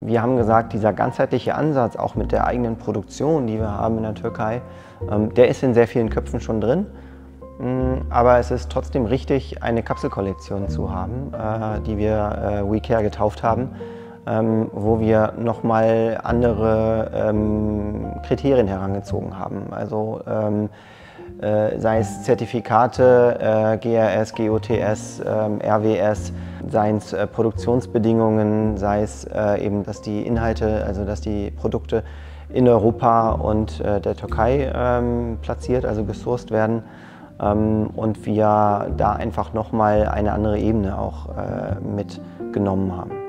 Wir haben gesagt, dieser ganzheitliche Ansatz, auch mit der eigenen Produktion, die wir haben in der Türkei, der ist in sehr vielen Köpfen schon drin. Aber es ist trotzdem richtig, eine Kapselkollektion zu haben, die wir WeCare getauft haben, wo wir nochmal andere Kriterien herangezogen haben. Also sei es Zertifikate, GRS, GOTS, RWS, seien es Produktionsbedingungen, sei es eben, dass die Inhalte, also dass die Produkte in Europa und der Türkei platziert, also gesourced werden. Und wir da einfach nochmal eine andere Ebene auch mitgenommen haben.